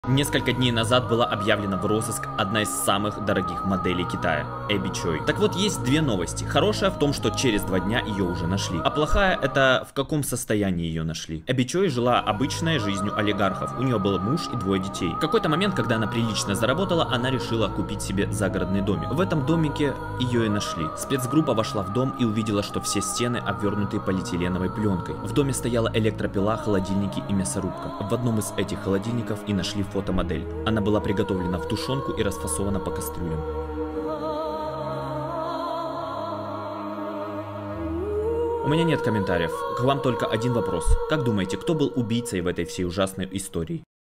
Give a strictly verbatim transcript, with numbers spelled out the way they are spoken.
Несколько дней назад была объявлена в розыск одна из самых дорогих моделей Китая – Эбби Чой. Так вот, есть две новости. Хорошая в том, что через два дня ее уже нашли. А плохая – это в каком состоянии ее нашли. Эбби Чой жила обычной жизнью олигархов. У нее был муж и двое детей. В какой-то момент, когда она прилично заработала, она решила купить себе загородный домик. В этом домике ее и нашли. Спецгруппа вошла в дом и увидела, что все стены обвернуты полиэтиленовой пленкой. В доме стояла электропила, холодильники и мясорубка. В одном из этих холодильников и нашли фотомодель. Она была приготовлена в тушенку и расфасована по кастрюлям. У меня нет комментариев. К вам только один вопрос. Как думаете, кто был убийцей в этой всей ужасной истории?